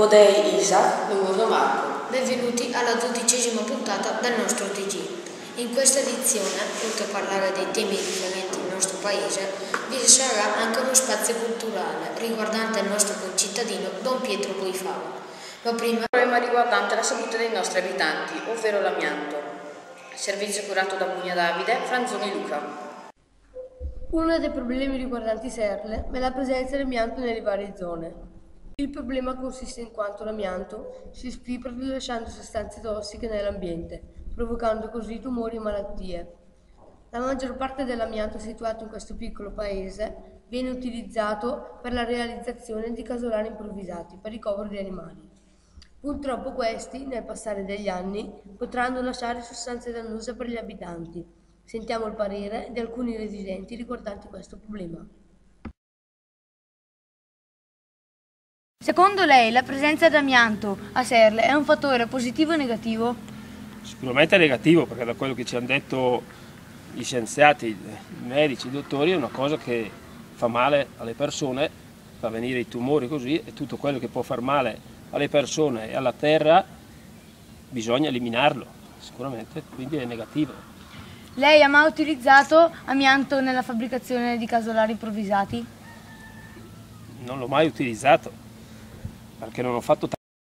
Lodei Isaac. Lumurno Marco. Benvenuti alla 12ª puntata del nostro TG. In questa edizione, oltre a parlare dei temi differenti del nostro paese, vi sarà anche uno spazio culturale riguardante il nostro concittadino Don Pietro Boifava. Ma prima, un problema riguardante la salute dei nostri abitanti, ovvero l'amianto. Servizio curato da Pugna Davide, Franzoni Luca. Uno dei problemi riguardanti Serle è la presenza di amianto nelle varie zone. Il problema consiste in quanto l'amianto si sfibra rilasciando sostanze tossiche nell'ambiente, provocando così tumori e malattie. La maggior parte dell'amianto situato in questo piccolo paese viene utilizzato per la realizzazione di casolari improvvisati per ricovero di animali. Purtroppo questi, nel passare degli anni, potranno lasciare sostanze dannose per gli abitanti. Sentiamo il parere di alcuni residenti riguardanti questo problema. Secondo lei la presenza di amianto a Serle è un fattore positivo o negativo? Sicuramente negativo, perché da quello che ci hanno detto gli scienziati, i medici, i dottori, è una cosa che fa male alle persone, fa venire i tumori così, e tutto quello che può far male alle persone e alla terra bisogna eliminarlo, sicuramente, quindi è negativo. Lei ha mai utilizzato amianto nella fabbricazione di casolari improvvisati? Non l'ho mai utilizzato, perché non ho fatto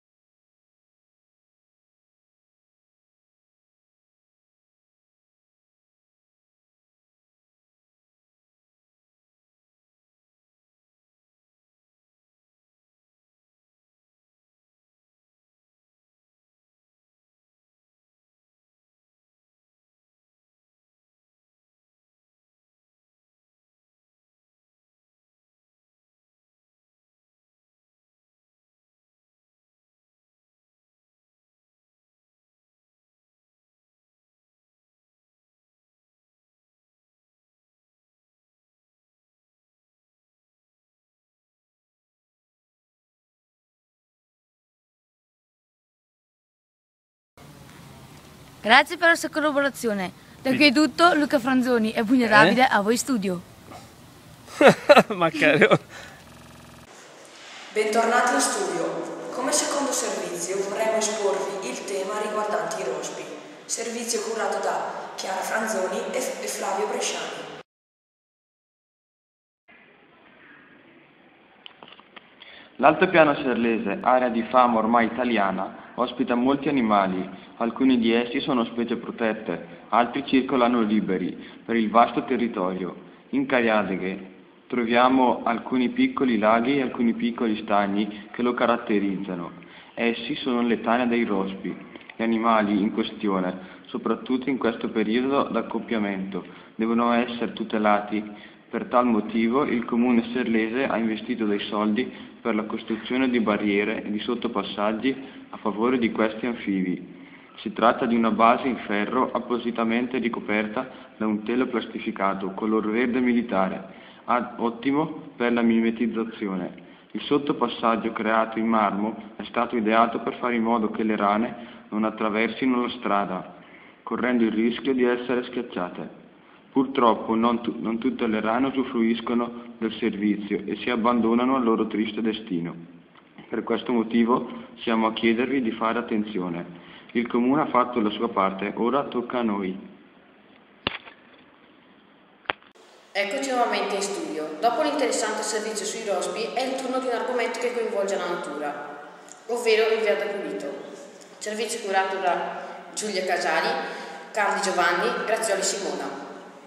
Grazie per la sua collaborazione. Da qui è tutto, Luca Franzoni e Pugna Davide a voi studio. Ma caro. Bentornati in studio. Come secondo servizio vorremmo esporvi il tema riguardante i rospi. Servizio curato da Chiara Franzoni e Flavio Bresciani. L'altopiano serlese, area di fama ormai italiana, ospita molti animali, alcuni di essi sono specie protette, altri circolano liberi per il vasto territorio. In Cariadeghe troviamo alcuni piccoli laghi e alcuni piccoli stagni che lo caratterizzano. Essi sono le tane dei rospi. Gli animali in questione, soprattutto in questo periodo d'accoppiamento, devono essere tutelati. Per tal motivo il comune serlese ha investito dei soldi per la costruzione di barriere e di sottopassaggi a favore di questi anfibi. Si tratta di una base in ferro appositamente ricoperta da un telo plastificato color verde militare, ottimo per la mimetizzazione. Il sottopassaggio creato in marmo è stato ideato per fare in modo che le rane non attraversino la strada, correndo il rischio di essere schiacciate. Purtroppo non tutte le rane usufruiscono del servizio e si abbandonano al loro triste destino. Per questo motivo siamo a chiedervi di fare attenzione. Il Comune ha fatto la sua parte, ora tocca a noi. Eccoci nuovamente in studio. Dopo l'interessante servizio sui rospi è il turno di un argomento che coinvolge la natura, ovvero il verde pulito. Servizio curato da Giulia Casali, Carli Giovanni, Grazioli Simona.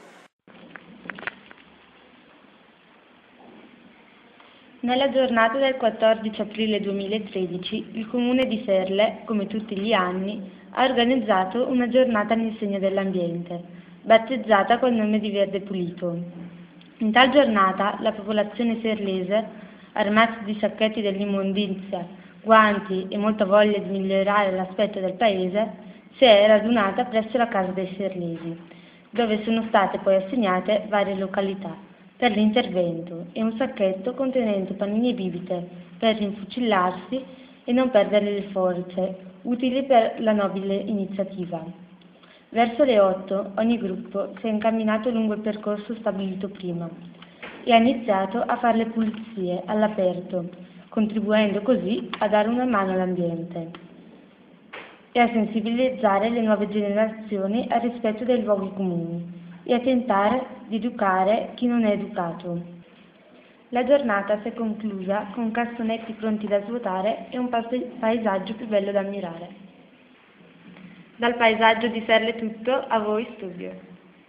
Nella giornata del 14 aprile 2013 il Comune di Serle, come tutti gli anni, ha organizzato una giornata all'insegna dell'ambiente, battezzata col nome di Verde Pulito. In tal giornata la popolazione serlese, armata di sacchetti dell'immondizia, guanti e molta voglia di migliorare l'aspetto del paese, si è radunata presso la casa dei serlesi, dove sono state poi assegnate varie località per l'intervento e un sacchetto contenente panini e bibite per rinfucillarsi e non perdere le forze, utili per la nobile iniziativa. Verso le 8 ogni gruppo si è incamminato lungo il percorso stabilito prima e ha iniziato a fare le pulizie all'aperto, contribuendo così a dare una mano all'ambiente e a sensibilizzare le nuove generazioni al rispetto dei luoghi comuni e a tentare di educare chi non è educato. La giornata si è conclusa con cassonetti pronti da svuotare e un paesaggio più bello da ammirare. Dal paesaggio di Serle è tutto, a voi studio.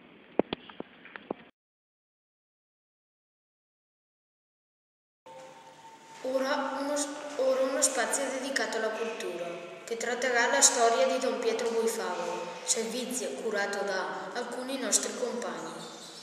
Ora uno spazio dedicato alla cultura, che tratterà la storia di Don Pietro Boifava, servizio curato da alcuni nostri compagni.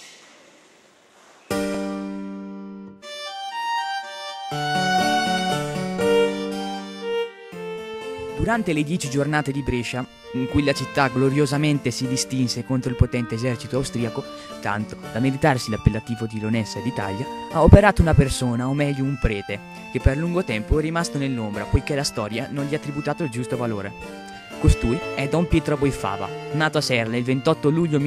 Durante le 10 giornate di Brescia, in cui la città gloriosamente si distinse contro il potente esercito austriaco, tanto da meritarsi l'appellativo di Leonessa d'Italia, ha operato una persona, o meglio un prete, che per lungo tempo è rimasto nell'ombra poiché la storia non gli ha tributato il giusto valore. Costui è Don Pietro Boifava, nato a Serle il 28 luglio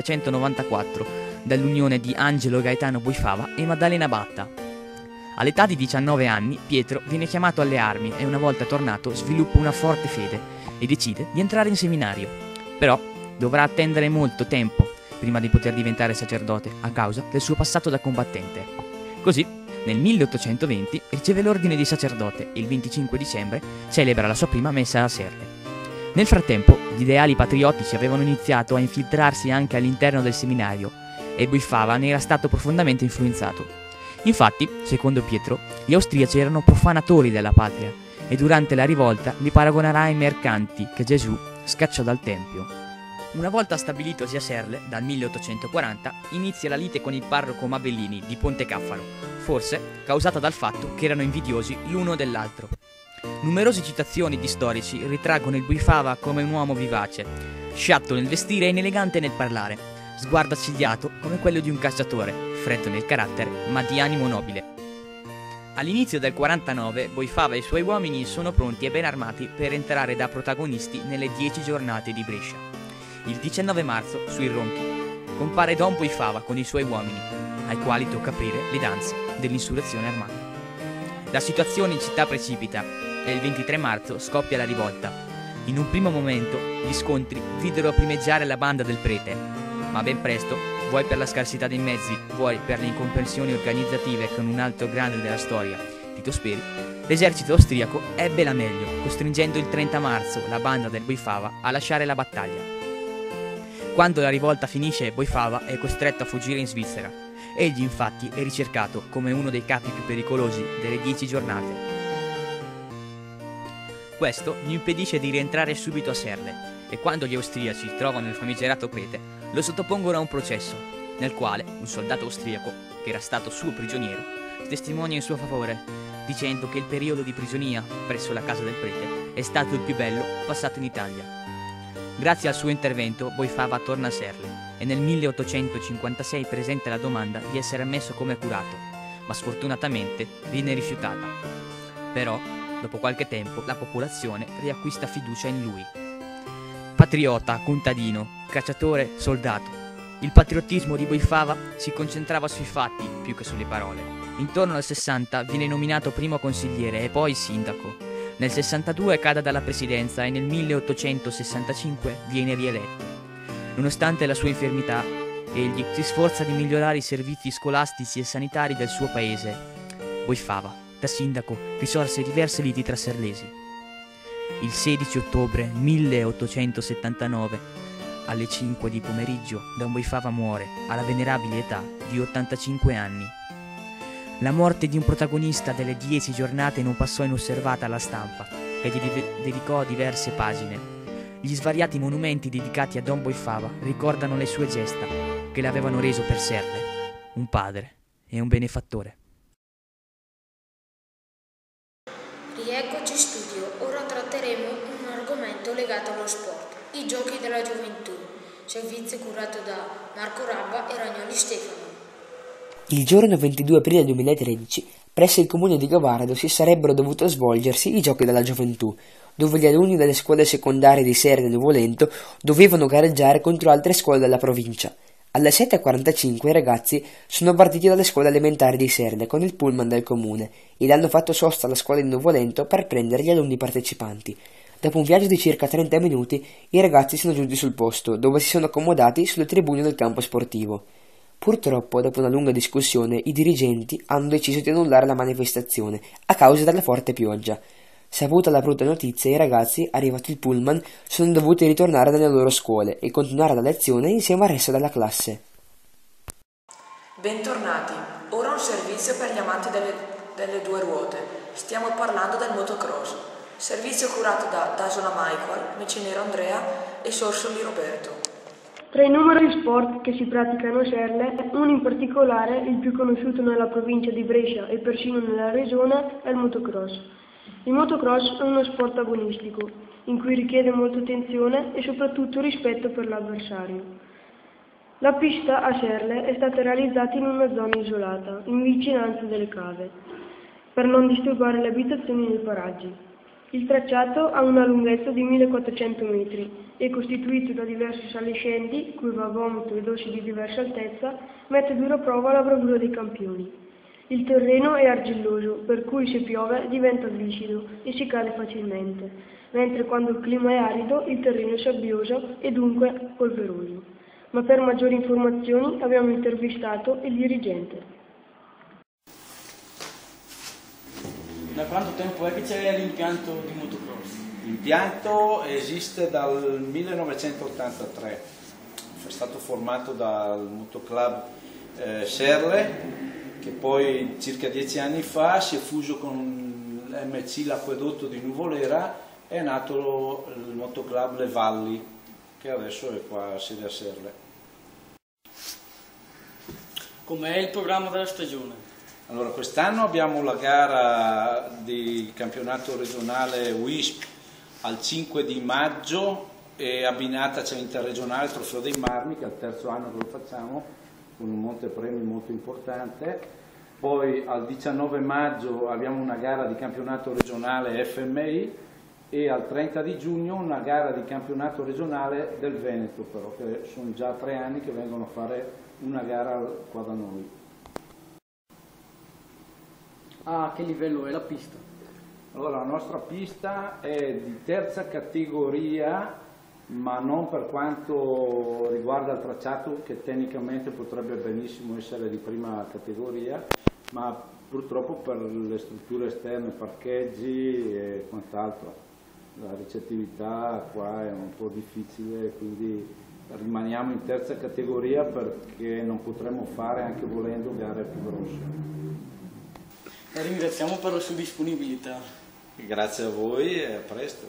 1794, dall'unione di Angelo Gaetano Boifava e Maddalena Batta. All'età di 19 anni, Pietro viene chiamato alle armi e una volta tornato sviluppa una forte fede e decide di entrare in seminario. Però dovrà attendere molto tempo prima di poter diventare sacerdote a causa del suo passato da combattente. Così, nel 1820 riceve l'ordine di sacerdote e il 25 dicembre celebra la sua prima messa a Serle. Nel frattempo, gli ideali patriottici avevano iniziato a infiltrarsi anche all'interno del seminario e Boifava ne era stato profondamente influenzato. Infatti, secondo Pietro, gli austriaci erano profanatori della patria e durante la rivolta li paragonerà ai mercanti che Gesù scacciò dal Tempio. Una volta stabilitosi a Serle, dal 1840, inizia la lite con il parroco Mabellini di Pontecaffaro, forse causata dal fatto che erano invidiosi l'uno dell'altro. Numerose citazioni di storici ritraggono il Boifava come un uomo vivace, sciatto nel vestire e inelegante nel parlare, sguardo accigliato come quello di un cacciatore, freddo nel carattere, ma di animo nobile. All'inizio del 49, Boifava e i suoi uomini sono pronti e ben armati per entrare da protagonisti nelle 10 giornate di Brescia. Il 19 marzo, sui Ronchi, compare Don Boifava con i suoi uomini, ai quali tocca aprire le danze dell'insurrezione armata. La situazione in città precipita e il 23 marzo scoppia la rivolta. In un primo momento, gli scontri videro primeggiare la banda del prete, ma ben presto, vuoi per la scarsità dei mezzi, vuoi per le incomprensioni organizzative con un altro grande della storia, Tito Speri, l'esercito austriaco ebbe la meglio, costringendo il 30 marzo la banda del Boifava a lasciare la battaglia. Quando la rivolta finisce, Boifava è costretto a fuggire in Svizzera. Egli infatti è ricercato come uno dei capi più pericolosi delle 10 giornate. Questo gli impedisce di rientrare subito a Serle, e quando gli austriaci trovano il famigerato prete, lo sottopongono a un processo, nel quale un soldato austriaco, che era stato suo prigioniero, testimonia in suo favore, dicendo che il periodo di prigionia presso la casa del prete è stato il più bello passato in Italia. Grazie al suo intervento, Boifava torna a Serle e nel 1856 presenta la domanda di essere ammesso come curato, ma sfortunatamente viene rifiutata. Però, dopo qualche tempo, la popolazione riacquista fiducia in lui. Patriota, contadino, cacciatore, soldato. Il patriottismo di Boifava si concentrava sui fatti più che sulle parole. Intorno al 60 viene nominato primo consigliere e poi sindaco. Nel 62 cade dalla presidenza e nel 1865 viene rieletto. Nonostante la sua infermità, egli si sforza di migliorare i servizi scolastici e sanitari del suo paese. Boifava, da sindaco, risorse diverse liti tra serlesi. Il 16 ottobre 1879, alle 5 di pomeriggio, Don Boifava muore alla venerabile età di 85 anni. La morte di un protagonista delle 10 giornate non passò inosservata alla stampa, che gli dedicò diverse pagine. Gli svariati monumenti dedicati a Don Boifava ricordano le sue gesta, che l'avevano reso per Serle un padre e un benefattore. Rieccoci in studio, ora tratteremo un argomento legato allo sport, i giochi della gioventù, servizio curato da Marco Rabba e Ragnoli Stefano. Il giorno 22 aprile 2013, presso il comune di Gavardo si sarebbero dovuti svolgersi i giochi della gioventù, dove gli alunni delle scuole secondarie di Serre e Nuvolento dovevano gareggiare contro altre scuole della provincia. Alle 7:45 i ragazzi sono partiti dalle scuole elementari di Serle con il pullman del comune ed hanno fatto sosta alla scuola di Nuvolento per prendere gli alunni partecipanti. Dopo un viaggio di circa 30 minuti, i ragazzi sono giunti sul posto, dove si sono accomodati sulle tribune del campo sportivo. Purtroppo, dopo una lunga discussione, i dirigenti hanno deciso di annullare la manifestazione a causa della forte pioggia. Saputa la brutta notizia, i ragazzi, arrivato il pullman, sono dovuti ritornare nelle loro scuole e continuare la lezione insieme al resto della classe. Bentornati, ora un servizio per gli amanti delle due ruote. Stiamo parlando del motocross. Servizio curato da Dasola Michael, Mecenero Andrea e Sorsoli Roberto. Tra i numerosi sport che si praticano a Serle, uno in particolare, il più conosciuto nella provincia di Brescia e persino nella regione, è il motocross. Il motocross è uno sport agonistico, in cui richiede molta attenzione e soprattutto rispetto per l'avversario. La pista a Serle è stata realizzata in una zona isolata, in vicinanza delle cave, per non disturbare le abitazioni nei paraggi. Il tracciato ha una lunghezza di 1400 metri, è costituito da diversi saliscendi, curva a vomito ed ossi di diversa altezza, mette a dura prova la bravura dei campioni. Il terreno è argilloso, per cui se piove diventa viscido e si cade facilmente, mentre quando il clima è arido il terreno è sabbioso e dunque polveroso. Ma per maggiori informazioni abbiamo intervistato il dirigente. Da quanto tempo è che c'è l'impianto di motocross? L'impianto esiste dal 1983, è stato formato dal motoclub Serle, che poi circa 10 anni fa si è fuso con l'MC L'Acquedotto di Nuvolera e è nato il motoclub Le Valli, che adesso è qua a sede a Serle. Com'è il programma della stagione? Allora, quest'anno abbiamo la gara di campionato regionale WISP al 5 di maggio e abbinata c'è l'interregionale Trofeo dei Marmi, che è il terzo anno che lo facciamo, con un montepremi molto importante. Poi al 19 maggio abbiamo una gara di campionato regionale FMI e al 30 di giugno una gara di campionato regionale del Veneto, però, che sono già 3 anni che vengono a fare una gara qua da noi. A che livello è la pista? Allora, la nostra pista è di terza categoria, ma non per quanto riguarda il tracciato, che tecnicamente potrebbe benissimo essere di prima categoria, ma purtroppo per le strutture esterne, parcheggi e quant'altro, la ricettività qua è un po' difficile, quindi rimaniamo in terza categoria perché non potremo fare, anche volendo, gare più grosse. La ringraziamo per la sua disponibilità. Grazie a voi e a presto.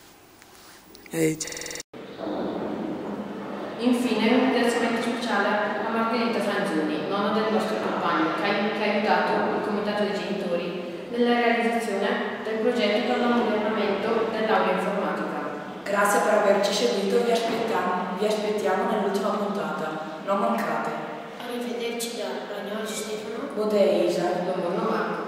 Infine un ringraziamento speciale a Margherita Franzoni, nonna del nostro compagno, che ha aiutato il comitato dei genitori nella realizzazione del progetto per l'ammodernamento dell'aula informatica. Grazie per averci seguito, vi aspettiamo nell'ultima puntata. Non mancate. Arrivederci da Ragnoli Stefano, Bodè Isa, Don Marco.